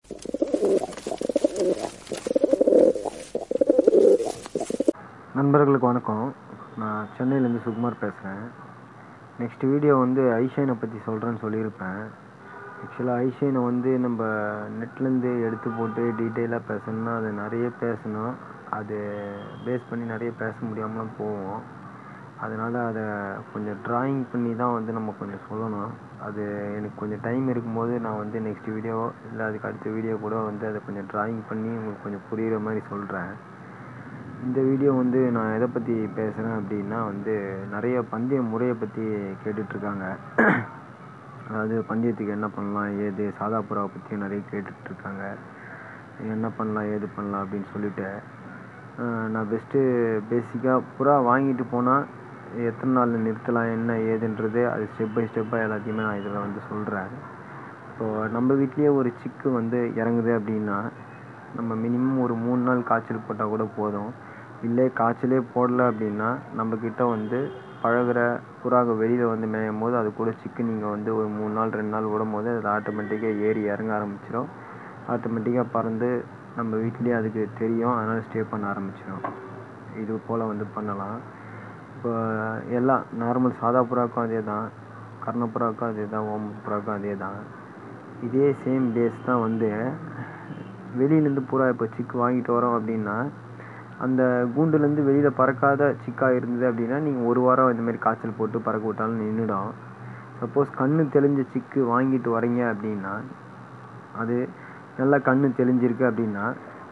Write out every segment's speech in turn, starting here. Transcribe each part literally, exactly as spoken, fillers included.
நண்பர்களுக்கு வணக்கம். நான் சென்னையிலேருந்து சுகுமார் பேசுகிறேன். நெக்ஸ்ட் வீடியோ வந்து ஐஷைனை பற்றி சொல்கிறேன்னு சொல்லியிருப்பேன். ஆக்சுவலாக ஐஷைனை வந்து நம்ம நெட்லேருந்து எடுத்து போட்டு டீட்டெயிலாக பேசணுன்னா அது நிறைய பேசணும். அது பேஸ் பண்ணி நிறைய பேச முடியாமலாம் போவோம். அதனால் அதை கொஞ்சம் ட்ராயிங் பண்ணி தான் வந்து நம்ம கொஞ்சம் சொல்லணும். அது எனக்கு கொஞ்சம் டைம் இருக்கும்போது நான் வந்து நெக்ஸ்ட் வீடியோ இல்லை அதுக்கு அடுத்த வீடியோ கூட வந்து அதை கொஞ்சம் ட்ராயிங் பண்ணி உங்களுக்கு கொஞ்சம் புரிகிற மாதிரி சொல்கிறேன். இந்த வீடியோ வந்து நான் எதை பற்றி பேசுகிறேன் அப்படின்னா வந்து நிறைய பந்தய முறையை பற்றி கேட்டுட்ருக்காங்க. அதாவது பந்தயத்துக்கு என்ன பண்ணலாம் ஏது, சாதா புறாவை பற்றியும் நிறைய கேட்டுட்ருக்காங்க. என்ன பண்ணலாம் ஏது பண்ணலாம் அப்படின்னு சொல்லிட்டு நான் பெஸ்ட்டு பேசிக்காக புறா வாங்கிட்டு போனால் எத்தனை நாளில் நிறுத்தலாம் என்ன ஏதுன்றது அது ஸ்டெப் பை ஸ்டெப்பாக எல்லாத்தையுமே நான் இதில் வந்து சொல்கிறேன். இப்போது நம்ம வீட்லேயே ஒரு சிக்கு வந்து இறங்குது அப்படின்னா நம்ம மினிமம் ஒரு மூணு நாள் காய்ச்சல் போட்டால் கூட போதும். இல்லை காய்ச்சலே போடலை அப்படின்னா நம்மக்கிட்ட வந்து பழகிற புறாக வெளியில் வந்து மேயும் போது அது கூட சிக்கு நீங்கள் வந்து ஒரு மூணு நாள் ரெண்டு நாள் விடும் போது அது ஆட்டோமேட்டிக்காக ஏறி இறங்க ஆரம்பிச்சிடும். ஆட்டோமேட்டிக்காக பறந்து நம்ம வீட்லேயே அதுக்கு தெரியும், அதனால் ஸ்டே பண்ண ஆரம்பிச்சிடும். இது போல் வந்து பண்ணலாம். இப்போ எல்லாம் நார்மல் சாதா புறாவுக்கும் அதே தான், கர்ணப்புறாவுக்கும் அதே தான், ஓம புறாவுக்கும் அதே தான். இதே சேம் டேஸ் தான் வந்து வெளியிலேருந்து புறா இப்போ சிக்கு வாங்கிட்டு வரோம் அப்படின்னா அந்த கூண்டுலேருந்து வெளியில் பறக்காத சிக்காக இருந்தது அப்படின்னா நீங்கள் ஒரு வாரம் இந்தமாரி காய்ச்சல் போட்டு பறக்க விட்டாலும் நின்றுடும். சப்போஸ் கண்ணு தெளிஞ்ச சிக்கு வாங்கிட்டு வரீங்க அப்படின்னா அது நல்லா கண்ணு தெளிஞ்சிருக்கு அப்படின்னா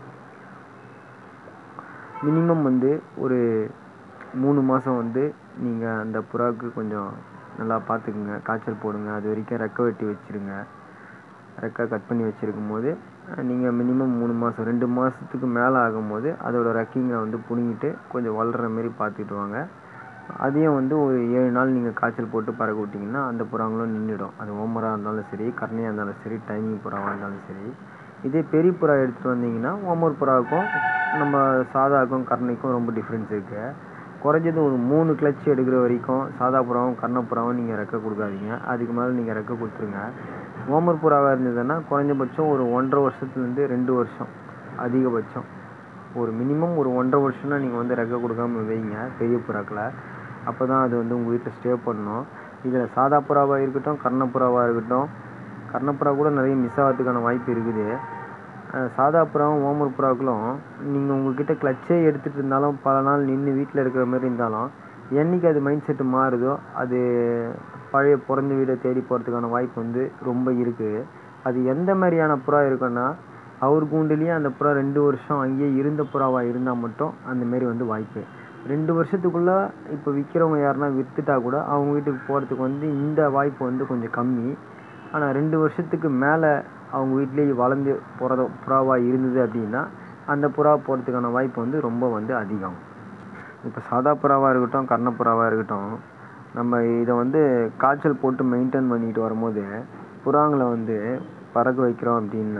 மினிமம் வந்து ஒரு மூணு மாதம் வந்து நீங்கள் அந்த புறாவுக்கு கொஞ்சம் நல்லா பார்த்துக்குங்க, காய்ச்சல் போடுங்க. அது வரைக்கும் ரெக்கை வெட்டி வச்சுருங்க. ரெக்கை கட் பண்ணி வச்சுருக்கும் போது நீங்கள் மினிமம் மூணு மாதம் ரெண்டு மாதத்துக்கு மேலே ஆகும்போது அதோடய ரெக்கிங்கை வந்து பிடுங்கிட்டு கொஞ்சம் வளர்கிற மாரி பார்த்துட்டு வாங்க. அதையும் வந்து ஒரு ஏழு நாள் நீங்கள் காய்ச்சல் போட்டு பறக்க விட்டிங்கன்னா அந்த புறாங்களும் நின்றுடும். அது ஓமராக இருந்தாலும் சரி, கர்ணையாக இருந்தாலும் சரி, டைமிங் புறாவாக இருந்தாலும் சரி. இதே பெரிய புறா எடுத்துகிட்டு வந்தீங்கன்னா ஓமர் புறாவுக்கும் நம்ம சாதாவுக்கும் கர்ணைக்கும் ரொம்ப டிஃப்ரென்ஸ் இருக்குது. குறைஞ்சது ஒரு மூணு கிளச் எடுக்கிற வரைக்கும் சாதா புறாவும் கர்ணப்புறாவும் நீங்கள் ரெக்கை கொடுக்காதீங்க. அதுக்கு மேலே நீங்கள் ரெக்கை கொடுத்துருங்க. ஓமர் புறாவாக இருந்ததுன்னா குறைஞ்சபட்சம் ஒரு ஒன்றரை வருஷத்துலேருந்து ரெண்டு வருஷம் அதிகபட்சம். ஒரு மினிமம் ஒரு ஒன்றரை வருஷம்னா நீங்கள் வந்து ரெக்கை கொடுக்காம வைங்க பெரிய புறாக்களை. அப்போ தான் அது வந்து உங்கள் வீட்டில் ஸ்டே பண்ணணும். இதில் சாதா புறாவாக இருக்கட்டும், கர்ணப்புறாவாக இருக்கட்டும், கர்ணப்புறா கூட நிறைய மிஸ் ஆகிறதுக்கான வாய்ப்பு இருக்குது. சாதா புறாவும் ஓமர் புறாக்களும் நீங்கள் உங்கள்கிட்ட கிளச்சே எடுத்துகிட்டு இருந்தாலும் பல நாள் நின்று வீட்டில் இருக்கிற மாதிரி இருந்தாலும் என்றைக்கு அது மைண்ட் செட்டு மாறுதோ அது பழைய பிறந்த வீடை தேடி போகிறதுக்கான வாய்ப்பு வந்து ரொம்ப இருக்குது. அது எந்த மாதிரியான புறா இருக்குன்னா அவர் கூண்டுலேயே அந்த புறா ரெண்டு வருஷம் அங்கேயே இருந்த புறாவாக இருந்தால் மட்டும் அந்தமாரி வந்து வாய்ப்பு. ரெண்டு வருஷத்துக்குள்ளே இப்போ விற்கிறவங்க யாருன்னா விற்றுட்டா கூட அவங்க வீட்டுக்கு போகிறதுக்கு வந்து இந்த வாய்ப்பு வந்து கொஞ்சம் கம்மி. ஆனால் ரெண்டு வருஷத்துக்கு மேலே அவங்க வீட்லேயே வளர்ந்து போகிற புறாவாக இருந்தது அப்படின்னா அந்த புறா போகிறதுக்கான வாய்ப்பு வந்து ரொம்ப வந்து அதிகம். இப்போ சாதா புறாவாக இருக்கட்டும், கர்ணப்புறாவாக இருக்கட்டும், நம்ம இதை வந்து காய்ச்சல் போட்டு மெயின்டைன் பண்ணிட்டு வரும்போது புறாங்களை வந்து பறக்க வைக்கிறோம் அப்படின்னா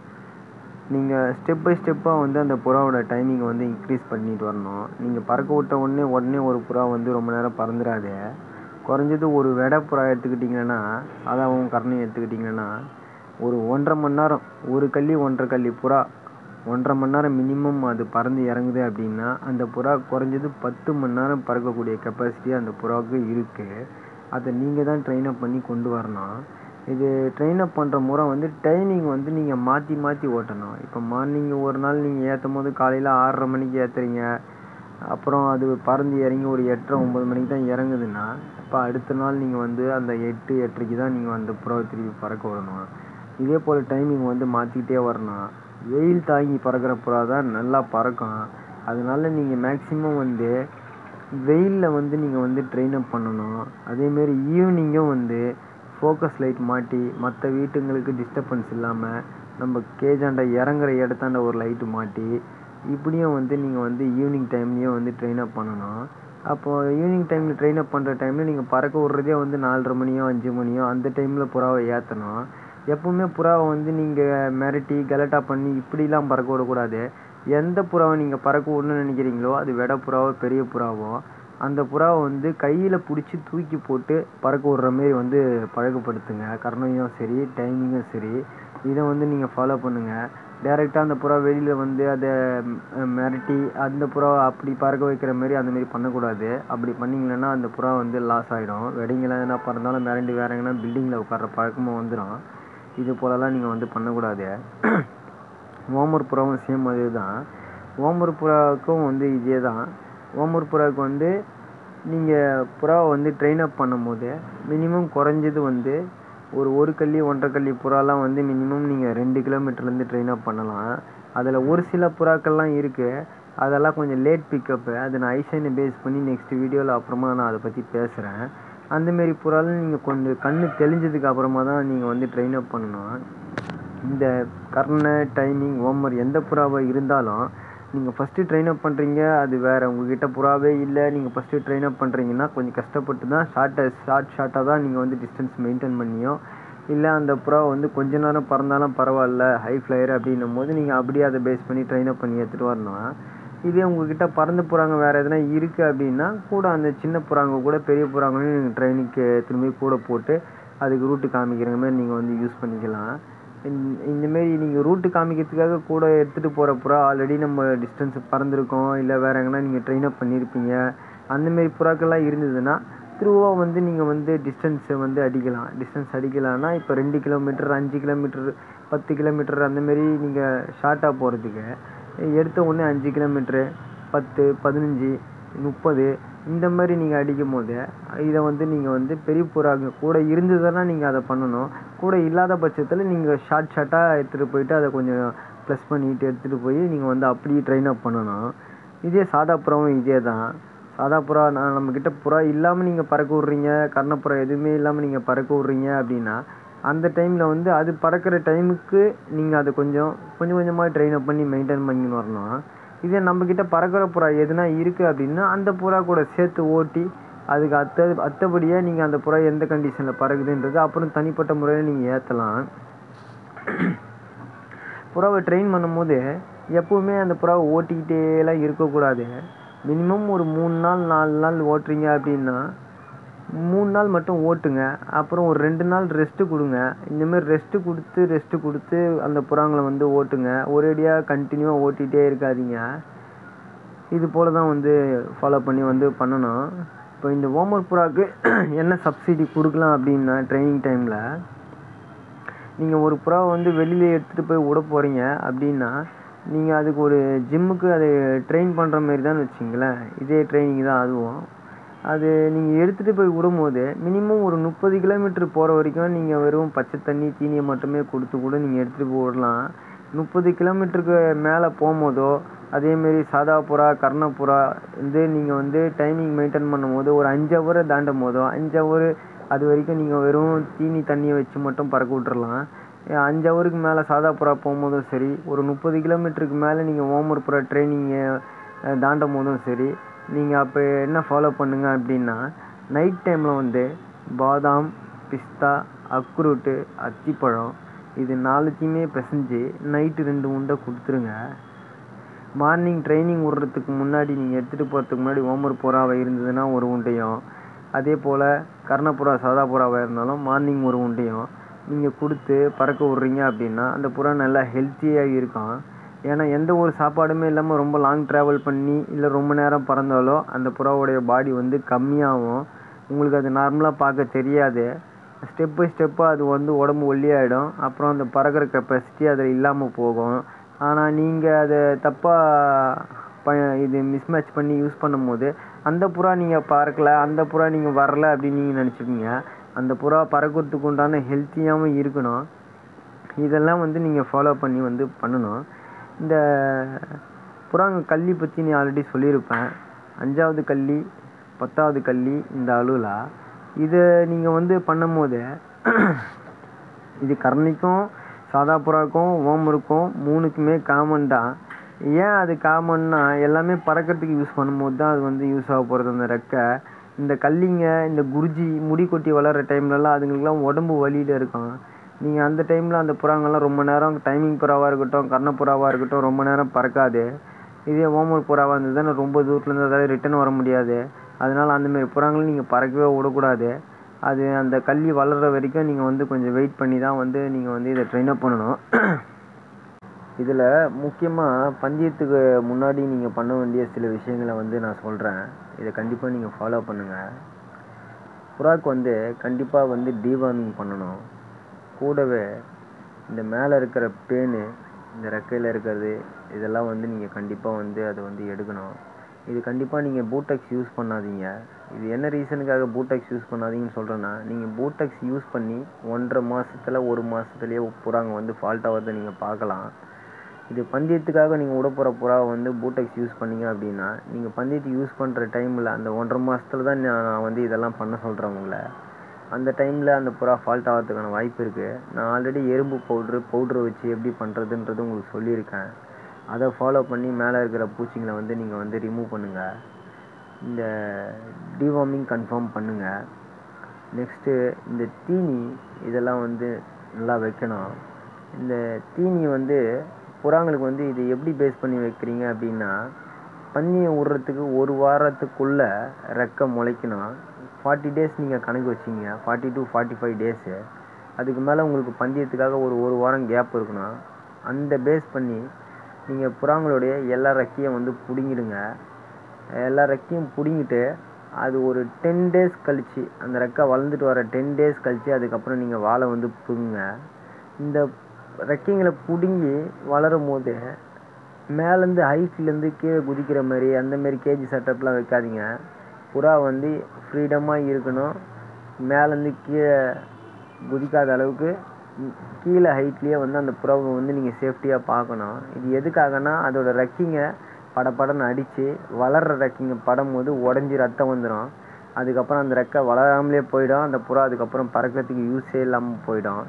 நீங்கள் ஸ்டெப் பை ஸ்டெப்பாக வந்து அந்த புறாவோட டைமிங்கை வந்து இன்க்ரீஸ் பண்ணிட்டு வரணும். நீங்கள் பறக்க விட்ட உடனே உடனே ஒரு புறா வந்து ரொம்ப நேரம் பறந்துடாது. குறைஞ்சது ஒரு வெடை புறா எடுத்துக்கிட்டிங்கன்னா, சாதாவும் கர்ணையும் எடுத்துக்கிட்டிங்கன்னா ஒரு ஒன்றரை மணி நேரம் ஒரு கள்ளி ஒன்றரை கள்ளி புறா ஒன்றரை மணி நேரம் மினிமம் அது பறந்து இறங்குது அப்படின்னா அந்த புறா குறைஞ்சது பத்து மணி நேரம் பறக்கக்கூடிய கெப்பாசிட்டி அந்த புறாவுக்கு இருக்குது. அதை நீங்கள் தான் ட்ரெயின் அப் பண்ணி கொண்டு வரணும். இது ட்ரெயின் அப் பண்ணுற முறை வந்து டைமிங் வந்து நீங்கள் மாற்றி மாற்றி ஓட்டணும். இப்போ மார்னிங் ஒரு நாள் நீங்கள் ஏற்றும் போது காலையில் ஆறரை மணிக்கு ஏற்றுறீங்க, அப்புறம் அது பறந்து இறங்கி ஒரு எட்டரை ஒம்பது மணிக்கு தான் இறங்குதுன்னா இப்போ அடுத்த நாள் நீங்கள் வந்து அந்த எட்டு எட்டரைக்கு தான் நீங்கள் அந்த புறாவை திருப்பி பறக்க விடணும். இதே போல் டைமிங் வந்து மாற்றிக்கிட்டே வரணும். வெயில் தாங்கி பறக்கிற புறா தான் நல்லா பறக்கும். அதனால நீங்கள் மேக்ஸிமம் வந்து வெயிலில் வந்து நீங்கள் வந்து ட்ரெயின் அப் பண்ணணும். அதேமாரி ஈவினிங்கும் வந்து ஃபோக்கஸ் லைட் மாட்டி மற்ற வீட்டுங்களுக்கு டிஸ்டர்பன்ஸ் இல்லாமல் நம்ம கேஜாண்ட இறங்குற இடத்தாண்ட ஒரு லைட்டு மாட்டி இப்படியும் வந்து நீங்கள் வந்து ஈவினிங் டைம்லேயும் வந்து ட்ரெயின் அப் பண்ணணும். அப்போது ஈவினிங் டைமில் ட்ரெயின் அப் பண்ணுற டைமில் நீங்கள் பறக்க விட்றதே வந்து நாலரை மணியோ அஞ்சு மணியோ அந்த டைமில் புறாவை ஏற்றணும். எப்போவுமே புறாவை வந்து நீங்கள் மிரட்டி கலட்டா பண்ணி இப்படிலாம் பறக்க விடக்கூடாது. எந்த புறாவை நீங்கள் பறக்க விடணும்னு நினைக்கிறீங்களோ அது வெடை புறாவோ பெரிய புறாவோ அந்த புறாவை வந்து கையில் பிடிச்சி தூக்கி போட்டு பறக்க விட்ற மாரி வந்து பழக்கப்படுத்துங்க. கர்ணையும் சரி டைமிங்கும் சரி. இதை வந்து நீங்கள் ஃபாலோ பண்ணுங்கள். டேரெக்டாக அந்த புறா வெளியில் வந்து அதை மிரட்டி அந்த புறா அப்படி பறக்க வைக்கிற மாரி அந்தமாரி பண்ணக்கூடாது. அப்படி பண்ணிங்கன்னா அந்த புறா வந்து லாஸ் ஆகிடும். வெடிங்கில் எதனா பறந்தாலும் மிரண்டி வேற எங்கன்னா பில்டிங்கில் உட்கார்ற பழக்கமாக வந்துடும். இது போலலாம் நீங்கள் வந்து பண்ணக்கூடாது. ஓமர் புறாவும் சேம் அதே தான். ஓமர் புறாவுக்கும் வந்து இதே தான். ஓமர் புறாவுக்கு வந்து நீங்கள் புறாவை வந்து ட்ரெயின் அப் பண்ணும் போது மினிமம் குறைஞ்சது வந்து ஒரு ஒரு கல்லி ஒன்றரை கல்லி புறாலாம் வந்து மினிமம் நீங்கள் ரெண்டு கிலோமீட்டர்லேருந்து ட்ரெயின் அப் பண்ணலாம். அதில் ஒரு சில புறாக்கள்லாம் இருக்குது, அதெல்லாம் கொஞ்சம் லேட் பிக்கப்பு. அதை நான் ஐசைனை பேஸ் பண்ணி நெக்ஸ்ட் வீடியோவில் அப்புறமா நான் அதை பற்றி பேசுகிறேன். அந்தமாரி புறாலும் நீங்கள் கொஞ்சம் கண் தெளிஞ்சதுக்கு அப்புறமா தான் நீங்கள் வந்து ட்ரெயின் அப் பண்ணணும். இந்த கர்ண டைமிங் ஓமர் எந்த புறாவை இருந்தாலும் நீங்கள் ஃபஸ்ட்டு ட்ரெயின் அப் பண்ணுறீங்க, அது வேறு உங்கள்கிட்ட புறாவே இல்லை, நீங்கள் ஃபஸ்ட்டு ட்ரெயின் அப் பண்ணுறீங்கன்னா கொஞ்சம் கஷ்டப்பட்டு தான் ஷார்ட்டை ஷார்ட் ஷார்ட்டாக தான் நீங்கள் வந்து டிஸ்டன்ஸ் மெயின்டைன் பண்ணியோ, இல்லை அந்த புறா வந்து கொஞ்ச நேரம் பறந்தாலும் பரவாயில்ல ஹை ஃப்ளையர் அப்படின்னும் போது நீங்கள் அப்படியே அதை பேஸ் பண்ணி ட்ரெயின் அப் பண்ணி எடுத்துகிட்டு வரணும். இதே உங்கள்கிட்ட பறந்து புறாங்க வேறு எதனா இருக்குது அப்படின்னா கூட அந்த சின்ன புறாங்க கூட பெரிய புறாங்களையும் நீங்கள் ட்ரைனிங்க்கு திரும்பி கூட போட்டு அதுக்கு ரூட்டு காமிக்கிற மாதிரி நீங்கள் வந்து யூஸ் பண்ணிக்கலாம். இந்தமாரி நீங்கள் ரூட்டு காமிக்கிறதுக்காக கூட எடுத்துகிட்டு போகிற புறா ஆல்ரெடி நம்ம டிஸ்டன்ஸ் பறந்துருக்கோம், இல்லை வேறு எங்கன்னா நீங்கள் ட்ரெயின் அப் பண்ணியிருப்பீங்க, அந்தமாரி புறாக்கள்லாம் இருந்ததுன்னா த்ரூவாக வந்து நீங்கள் வந்து டிஸ்டன்ஸை வந்து அடிக்கலாம். டிஸ்டன்ஸ் அடிக்கலான்னா இப்போ ரெண்டு கிலோமீட்டர் அஞ்சு கிலோமீட்டர் பத்து கிலோமீட்டர் அந்தமாரி நீங்கள் ஷார்ட்டாக போகிறதுக்கு எடுத்த உடனே அஞ்சு கிலோமீட்ரு பத்து பதினஞ்சு முப்பது இந்த மாதிரி நீங்கள் அடிக்கும் போது இதை வந்து நீங்கள் வந்து பெரிய புறாங்க கூட இருந்ததுன்னா நீங்கள் அதை பண்ணணும். கூட இல்லாத பட்சத்தில் நீங்கள் ஷார்ட் ஷார்ட்டாக எடுத்துகிட்டு போயிட்டு அதை கொஞ்சம் ப்ளஸ் பண்ணிட்டு எடுத்துகிட்டு போய் நீங்கள் வந்து அப்படியே ட்ரெயின் அப் பண்ணணும். இதே சாதா புறாவும் இதே தான். சாதா புறா நான் நம்மக்கிட்ட புறா இல்லாமல் நீங்கள் பறக்க விட்றீங்க, கர்ணப்புறா எதுவுமே இல்லாமல் நீங்கள் பறக்க விட்றீங்க அப்படின்னா அந்த டைமில் வந்து அது பறக்கிற டைமுக்கு நீங்கள் அதை கொஞ்சம் கொஞ்சம் கொஞ்சமாக ட்ரெயின் அப் பண்ணி மெயின்டைன் பண்ணி வரணும். இதே நம்மக்கிட்ட பறக்கிற புறா எதுனா இருக்குது அப்படின்னா அந்த புறா கூட சேர்த்து ஓட்டி அதுக்கு அத்த அத்தபடியாக நீங்கள் அந்த புறா எந்த கண்டிஷனில் பறக்குதுன்றது அப்புறம் தனிப்பட்ட முறையில் நீங்கள் ஏற்றலாம். புறாவை ட்ரெயின் பண்ணும்போது எப்போவுமே அந்த புறாவை ஓட்டிக்கிட்டேலாம் இருக்கக்கூடாது. மினிமம் ஒரு மூணு நாள் நாலு நாள் ஓட்டுறீங்க அப்படின்னா மூணு நாள் மட்டும் ஓட்டுங்க. அப்புறம் ஒரு ரெண்டு நாள் ரெஸ்ட்டு கொடுங்க. இந்தமாரி ரெஸ்ட்டு கொடுத்து ரெஸ்ட்டு கொடுத்து அந்த புறாங்களை வந்து ஓட்டுங்க. ஒரேடியாக கண்டினியூவாக ஓட்டிகிட்டே இருக்காதீங்க. இது போல் தான் வந்து ஃபாலோ பண்ணி வந்து பண்ணணும். இப்போ இந்த ஓமர் புறாவுக்கு என்ன சப்சிடி கொடுக்கலாம் அப்படின்னா ட்ரைனிங் டைமில் நீங்கள் ஒரு புறாவை வந்து வெளியில் எடுத்துகிட்டு போய் விட போகிறீங்க அப்படின்னா நீங்கள் அதுக்கு ஒரு ஜிம்முக்கு அதை ட்ரெயின் பண்ணுற மாரி தான் வச்சிங்களேன். இதே ட்ரைனிங் தான் அதுவும். அது நீங்கள் எடுத்துகிட்டு போய் விடும்போது மினிமம் ஒரு முப்பது கிலோமீட்டர் போகிற வரைக்கும் நீங்கள் வெறும் பச்சை தண்ணி தீனியை மட்டுமே கொடுத்து கூட நீங்கள் எடுத்துகிட்டு போய் விடலாம். முப்பது கிலோமீட்டருக்கு மேலே போகும்போதோ அதேமாரி சாதா புறா கர்ணப்புறா வந்து நீங்கள் வந்து டைமிங் மெயின்டைன் பண்ணும் போது ஒரு அஞ்சு ஹவரை தாண்டும் போதோ அஞ்சு ஹவர் அது வரைக்கும் நீங்கள் வெறும் தீனி தண்ணியை வச்சு மட்டும் பறக்க விட்டுறலாம். அஞ்சு ஹவருக்கு மேலே சாதா புறா போகும்போதும் சரி, ஒரு முப்பது கிலோமீட்டருக்கு மேலே நீங்கள் ஓமர் புறா ட்ரைனிங்கை தாண்டும் போதும் சரி, நீங்கள் அப்போ என்ன ஃபாலோ பண்ணுங்க அப்படின்னா நைட் டைமில் வந்து பாதாம் பிஸ்தா அக்ரூட்டு அத்திப்பழம் இது நாலுத்தையுமே பிசைஞ்சு நைட்டு ரெண்டு உண்டை கொடுத்துருங்க. மார்னிங் ட்ரைனிங் விட்றதுக்கு முன்னாடி நீங்கள் எடுத்துகிட்டு போகிறதுக்கு முன்னாடி ஓமர் புறாவை இருந்ததுன்னா ஒரு உண்டையும், அதே போல் கர்ணப்புறா சாதா புறாவாக இருந்தாலும் மார்னிங் ஒரு உண்டையும் நீங்கள் கொடுத்து பறக்க விட்றீங்க அப்படின்னா அந்த புறா நல்லா ஹெல்த்தியாக இருக்கும். ஏன்னா எந்த ஒரு சாப்பாடுமே இல்லாமல் ரொம்ப லாங் ட்ராவல் பண்ணி இல்லை ரொம்ப நேரம் பறந்தாலோ அந்த புறாவுடைய பாடி வந்து கம்மியாகும். உங்களுக்கு அது நார்மலாக பார்க்க தெரியாது. ஸ்டெப் பை ஸ்டெப்பாக அது வந்து உடம்பு ஒல்லியாகிடும். அப்புறம் அந்த பறக்கிற கெப்பாசிட்டி அதில் இல்லாமல் போகும். ஆனால் நீங்கள் அதை தப்பாக ப இது மிஸ்மேட்ச் பண்ணி யூஸ் பண்ணும் போது அந்த புறா நீங்கள் பறக்கலை, அந்த புறா நீங்கள் வரலை அப்படின்னு நீங்கள் நினச்சிப்பீங்க. அந்த புறா பறக்கிறதுக்கு உண்டான ஹெல்த்தியாகவும் இருக்கணும். இதெல்லாம் வந்து நீங்கள் ஃபாலோ பண்ணி வந்து பண்ணணும். இந்த புறாங்க கல்லி பற்றி நீ ஆல்ரெடி சொல்லியிருப்பேன். அஞ்சாவது கல்லி பத்தாவது கல்லி இந்த அளவில் இதை நீங்கள் வந்து பண்ணும் போது இது கர்ணிக்கும் சாதா புறாக்கும் ஓமருக்கும் மூணுக்குமே காமன் தான். ஏன் அது காமன்னா எல்லாமே பறக்கிறதுக்கு யூஸ் பண்ணும்போது தான் அது வந்து யூஸ் ஆக போகிறது. அந்த ரெக்கை இந்த கல்லிங்க இந்த குருஜி முடி கொட்டி வளர்கிற டைம்லலாம் அதுங்களுக்குலாம் உடம்பு வலியில் இருக்கும். நீங்கள் அந்த டைமில் அந்த புறாங்கள்லாம் ரொம்ப நேரம் டைமிங் புறாவாக இருக்கட்டும் கர்ணப்புறாவாக இருக்கட்டும் ரொம்ப நேரம் பறக்காது. இதே ஓமர் புறாவாக இருந்ததுன்னா ரொம்ப தூரத்துலேருந்து அதாவது ரிட்டன் வர முடியாது. அதனால் அந்தமாரி புறாங்களும் நீங்கள் பறக்கவே விடக்கூடாது. அது அந்த கள்ளி வளர்கிற வரைக்கும் நீங்கள் வந்து கொஞ்சம் வெயிட் பண்ணி தான் வந்து நீங்கள் வந்து இதை ட்ரெயின் அப் பண்ணணும். இதில் முக்கியமாக பந்தயத்துக்கு முன்னாடி நீங்கள் பண்ண வேண்டிய சில விஷயங்களை வந்து நான் சொல்கிறேன். இதை கண்டிப்பாக நீங்கள் ஃபாலோ பண்ணுங்கள். புறாக்கு வந்து கண்டிப்பாக வந்து டீவார்மிங் பண்ணணும். கூடவே இந்த மேலே இருக்கிற பேனு, இந்த ரெக்கையில் இருக்கிறது, இதெல்லாம் வந்து நீங்கள் கண்டிப்பாக வந்து அதை வந்து எடுக்கணும். இது கண்டிப்பாக நீங்கள் பூட்டெக்ஸ் யூஸ் பண்ணாதீங்க. இது என்ன ரீசனுக்காக பூட்டெக்ஸ் யூஸ் பண்ணாதீங்கன்னு சொல்கிறேன்னா, நீங்கள் பூட்டெக்ஸ் யூஸ் பண்ணி ஒன்றரை மாதத்தில் ஒரு மாதத்துலேயே புறாங்க வந்து ஃபால்ட் ஆகிறத நீங்கள் பார்க்கலாம். இது பந்தயத்துக்காக நீங்கள் விட போகிற புறாவை வந்து பூட்டெக்ஸ் யூஸ் பண்ணீங்க அப்படின்னா, நீங்கள் பந்தயத்துக்கு யூஸ் பண்ணுற டைமில் அந்த ஒன்றரை மாதத்துல தான் நான் வந்து இதெல்லாம் பண்ண சொல்கிறேன் உங்களை. அந்த டைமில் அந்த புறா ஃபால்ட் ஆகிறதுக்கான வாய்ப்பு இருக்குது. நான் ஆல்ரெடி எறும்பு பவுட்ரு பவுட்ரு வச்சு எப்படி பண்ணுறதுன்றது உங்களுக்கு சொல்லியிருக்கேன். அதை ஃபாலோ பண்ணி மேலே இருக்கிற பூச்சிங்களை வந்து நீங்கள் வந்து ரிமூவ் பண்ணுங்கள். இந்த டிவார்மிங் கன்ஃபார்ம் பண்ணுங்கள். நெக்ஸ்ட்டு இந்த தீனி இதெல்லாம் வந்து நல்லா வைக்கணும். இந்த தீனி வந்து புறாங்களுக்கு வந்து இது எப்படி பேஸ் பண்ணி வைக்கிறீங்க அப்படின்னா, பந்தயம் விடுறதுக்கு ஒரு வாரத்துக்குள்ளே ரெக்கை முளைக்கணும். ஃபார்ட்டி டேஸ் நீங்கள் கணக்கு வச்சிங்க, forty to forty five days. அதுக்கு மேலே உங்களுக்கு பந்தயத்துக்காக ஒரு ஒரு வாரம் கேப் இருக்கணும். அந்த பேஸ் பண்ணி நீங்கள் புறாங்களுடைய எல்லா ரெக்கையும் வந்து பிடுங்கிடுங்க. எல்லா ரெக்கையும் பிடுங்கிட்டு அது ஒரு டென் டேஸ் கழித்து, அந்த ரெக்கை வளர்ந்துட்டு வர டென் டேஸ் கழித்து அதுக்கப்புறம் நீங்கள் வாழை வந்து பிடுங்குங்க. இந்த ரெக்கைங்களை பிடுங்கி வளரும் போது மேலேருந்து ஹைட்லேருந்து கீழே குதிக்கிற மாதிரி அந்தமாரி கேஜி செட்டப்லாம் வைக்காதீங்க. புறா வந்து ஃப்ரீடமாக இருக்கணும். மேலேருந்து கீழே குதிக்காத அளவுக்கு கீழே ஹைட்லேயே வந்து அந்த புறாவை வந்து நீங்கள் சேஃப்டியாக பார்க்கணும். இது எதுக்காகனா, அதோட ரெக்கைங்க படப்படன்னு அடித்து வளர்கிற ரெக்கைங்க படும் போது உடஞ்சி ரத்தம் வந்துடும். அதுக்கப்புறம் அந்த ரெக்கை வளராமலே போயிடும். அந்த புறா அதுக்கப்புறம் பறக்கிறதுக்கு யூஸே இல்லாமல் போயிடும்.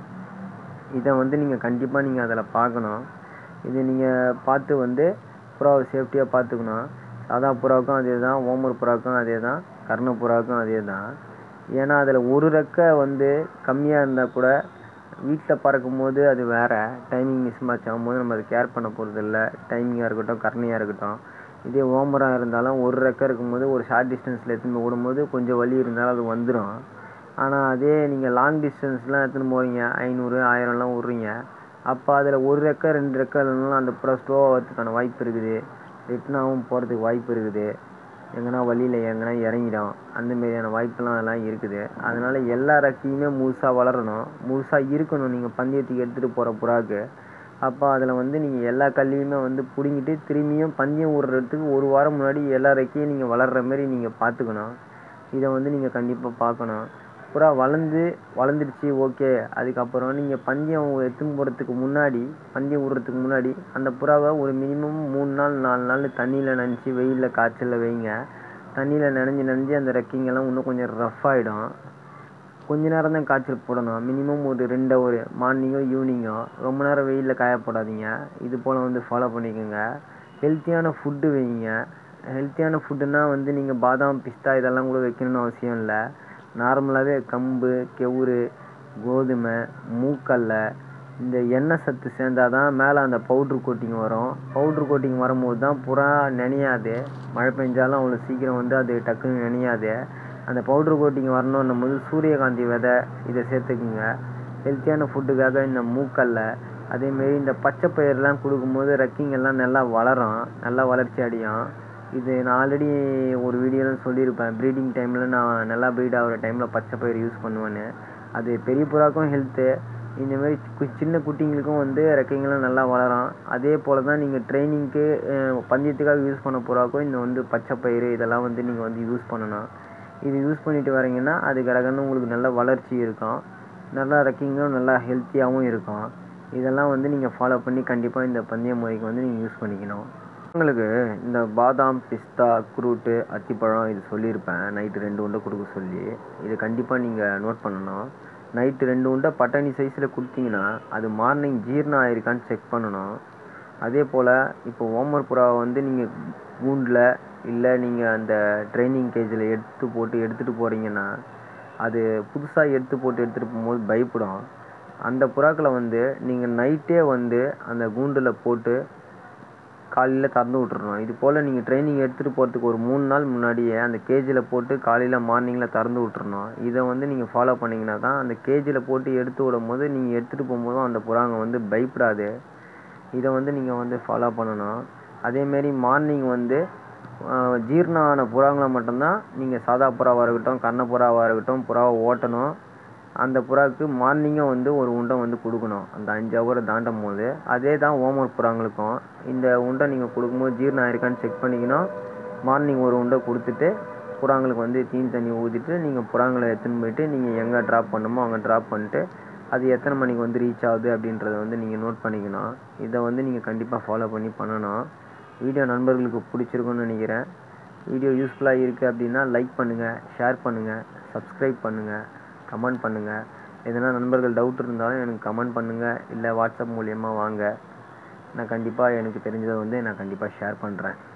இதை வந்து நீங்கள் கண்டிப்பாக நீங்கள் அதில் பார்க்கணும். இது நீங்கள் பார்த்து வந்து புறாவை சேஃப்டியாக பார்த்துக்கணும். சாதா புறாவுக்கும் அதே தான், ஓமர் புறாவுக்கும் அதே தான், கர்ண புறாவுக்கும் அதே தான். ஏன்னா அதில் ஒரு ரெக்கை வந்து கம்மியாக இருந்தால் கூட வீட்டில் பறக்கும் போது அது வேறு, டைமிங் மிஸ் மேட்ச் ஆகும்போது நம்ம அதை கேர் பண்ண போகிறது இல்லை. டைமிங்காக இருக்கட்டும், கர்ணையாக இருக்கட்டும். இதே ஓமராக இருந்தாலும் ஒரு ரெக்கை இருக்கும்போது ஒரு ஷார்ட் டிஸ்டன்ஸில் எடுத்துன்னு விடும்போது கொஞ்சம் வலி இருந்தாலும் அது வந்துடும். ஆனால் அதே நீங்கள் லாங் டிஸ்டன்ஸ்லாம் எடுத்துன்னு போகிறீங்க, ஐநூறு ஆயிரம்லாம் விட்றீங்க, அப்போ அதில் ஒரு ரெக்கை ரெண்டு ரெக்கை இல்லைனாலும் அந்த புறா ஸ்லோவாக வரதுக்கான வாய்ப்பு இருக்குது. ரிட்டனாகவும் போகிறதுக்கு வாய்ப்பு இருக்குது. எங்கன்னா வழியில் எங்கன்னா இறங்கிடும். அந்தமாரியான வாய்ப்பெல்லாம் அதெல்லாம் இருக்குது. அதனால் எல்லா ரெக்கையுமே முழுசாக வளரணும், முழுசாக இருக்கணும் நீங்கள் பந்தயத்துக்கு எடுத்துகிட்டு போகிற புறாவுக்கு. அப்போ அதில் வந்து நீங்கள் எல்லா கல்லையுமே வந்து பிடுங்கிட்டு திரும்பியும் பந்தயம் விடுறதுக்கு ஒரு வாரம் முன்னாடி எல்லா ரெக்கையும் நீங்கள் வளர்கிற மாரி நீங்கள் பார்த்துக்கணும். இதை வந்து நீங்கள் கண்டிப்பாக பார்க்கணும். புறா வளர்ந்து வளர்ந்துடுச்சு ஓகே. அதுக்கப்புறம் நீங்கள் பந்தயம் எடுத்துன்னு போகிறதுக்கு முன்னாடி, பந்தயம் விடுறதுக்கு முன்னாடி அந்த புறாவை ஒரு மினிமம் மூணு நாள் நாலு நாள் தண்ணியில் நனைச்சி வெயிலில் காய்ச்சலில் வைங்க. தண்ணியில் நனைஞ்சி நனைஞ்சி அந்த ரெக்கைங்கெல்லாம் இன்னும் கொஞ்சம் ரஃப் ஆகிடும். கொஞ்ச நேரம் தான் காய்ச்சல் போடணும். மினிமம் ஒரு ரெண்டு ஒரு மார்னிங்கோ ஈவினிங்கோ. ரொம்ப நேரம் வெயிலில் காயப்படாதீங்க. இது போல் வந்து ஃபாலோ பண்ணிக்கோங்க. ஹெல்த்தியான ஃபுட்டு வைங்க. ஹெல்த்தியான ஃபுட்டுன்னா வந்து நீங்கள் பாதாம் பிஸ்தா இதெல்லாம் கூட வைக்கணும்னு அவசியம் இல்லை. நார்மலாகவே கம்பு, கெவுரு, கோதுமை, மூக்கல்லை, இந்த எண்ணெய் சத்து சேர்ந்தால் தான் மேலே அந்த பவுட்ரு கோட்டிங் வரும். பவுட்ரு கோட்டிங் வரும்போது தான் புறா நனையாது. மழை பெஞ்சாலும் அவ்வளோ சீக்கிரம் வந்து அது டக்குன்னு நனையாது. அந்த பவுட்ரு கோட்டிங் வரணுன்னும் போது சூரியகாந்தி விதை இதை சேர்த்துக்குங்க. ஹெல்த்தியான ஃபுட்டுக்காக இந்த மூக்கல்லை, அதேமாரி இந்த பச்சை பயிரெலாம் கொடுக்கும்போது ரெக்கிங்கெல்லாம் நல்லா வளரும், நல்லா வளர்ச்சி அடையும். இது நான் ஆல்ரெடி ஒரு வீடியோவில் சொல்லியிருப்பேன். ப்ரீடிங் டைமில் நான் நல்லா ப்ரீட் ஆகிற டைமில் பச்சை பயிர் யூஸ் பண்ணுவேன்னு. அது பெரிய புறாக்கும் ஹெல்த்து, இந்தமாரி சின்ன குட்டிங்களுக்கும் வந்து ரெக்கைங்களும் நல்லா வளரும். அதே போல் தான் நீங்கள் ட்ரைனிங்க்கு பந்தயத்துக்காக யூஸ் பண்ண புறாக்கும் இந்த வந்து பச்சை பயிர் இதெல்லாம் வந்து நீங்கள் வந்து யூஸ் பண்ணணும். இது யூஸ் பண்ணிட்டு வரீங்கன்னா அது கடகன்னு உங்களுக்கு நல்ல வளர்ச்சி இருக்கும். நல்லா ரெக்கிங்கும் நல்லா ஹெல்த்தியாகவும் இருக்கும். இதெல்லாம் வந்து நீங்கள் ஃபாலோ பண்ணி கண்டிப்பாக இந்த பந்தய முறைக்கு வந்து நீங்கள் யூஸ் பண்ணிக்கணும். உங்களுக்கு இந்த பாதாம், பிஸ்தா, குருட்டு, அத்திப்பழம் இது சொல்லியிருப்பேன். நைட்டு ரெண்டு உண்டை கொடுக்க சொல்லி. இது கண்டிப்பாக நீங்கள் நோட் பண்ணணும். நைட்டு ரெண்டு உண்டை பட்டாணி சைஸில் கொடுத்தீங்கன்னா அது மார்னிங் ஜீரணம் ஆயிருக்கான்னு செக் பண்ணணும். அதே போல் இப்போ ஓமர் புறாவை வந்து நீங்கள் கூண்டில் இல்லை நீங்கள் அந்த ட்ரைனிங் கேஜில் எடுத்து போட்டு எடுத்துகிட்டு போகிறீங்கன்னா அது புதுசாக எடுத்து போட்டு எடுத்துகிட்டு போகும்போது பயப்படும். அந்த புறாக்களை வந்து நீங்கள் நைட்டே வந்து அந்த கூண்டில் போட்டு காலையில் திறந்து விட்டுறணும். இது போல் நீங்கள் ட்ரைனிங் எடுத்துகிட்டு போகிறதுக்கு ஒரு மூணு நாள் முன்னாடியே அந்த கேஜில் போட்டு காலையில் மார்னிங்கில் திறந்து விட்டுறணும். இதை வந்து நீங்கள் ஃபாலோ பண்ணிங்கன்னா தான் அந்த கேஜில் போட்டு எடுத்து விடும் போது நீங்கள் எடுத்துகிட்டு போகும்போதும் அந்த புறாங்க வந்து பயப்படாது. இதை வந்து நீங்கள் வந்து ஃபாலோ பண்ணணும். அதேமாரி மார்னிங் வந்து ஜீரணம் ஆன புறாங்களை மட்டும்தான் நீங்கள் சாதா புறாவாக இருக்கட்டும், கண்ண புறாவாக இருக்கட்டும், புறாவை ஓட்டணும். அந்த புறாவுக்கு மார்னிங்கும் வந்து ஒரு உண்டை வந்து கொடுக்கணும். அந்த அஞ்சு ஹவரை தாண்டும் போது அதே தான் ஹோம்ஒர்க் புறாங்களுக்கும் இந்த உண்டை நீங்கள் கொடுக்கும்போது ஜீரணம் ஆயிருக்கான்னு செக் பண்ணிக்கணும். மார்னிங் ஒரு உண்டை கொடுத்துட்டு புறாங்களுக்கு வந்து தீனி தண்ணி ஊற்றிட்டு நீங்கள் புறாங்களை எடுத்துன்னு போயிட்டு நீங்கள் எங்கே ட்ராப் பண்ணணுமோ அங்கே ட்ராப் பண்ணிட்டு அது எத்தனை மணிக்கு வந்து ரீச் ஆகுது அப்படின்றத வந்து நீங்கள் நோட் பண்ணிக்கணும். இதை வந்து நீங்கள் கண்டிப்பாக ஃபாலோ பண்ணி பண்ணணும். வீடியோ நண்பர்களுக்கு பிடிச்சிருக்குன்னு நினைக்கிறேன். வீடியோ யூஸ்ஃபுல்லாக இருக்குது அப்படின்னா லைக் பண்ணுங்கள், ஷேர் பண்ணுங்கள், சப்ஸ்கிரைப் பண்ணுங்கள், கமெண்ட் பண்ணுங்கள். எதனா நண்பர்கள் டவுட் இருந்தாலும் எனக்கு கமெண்ட் பண்ணுங்கள், இல்லை வாட்ஸ்அப் மூலியமாக வாங்க. நான் கண்டிப்பாக எனக்கு தெரிஞ்சதை வந்து நான் கண்டிப்பாக ஷேர் பண்ணுறேன்.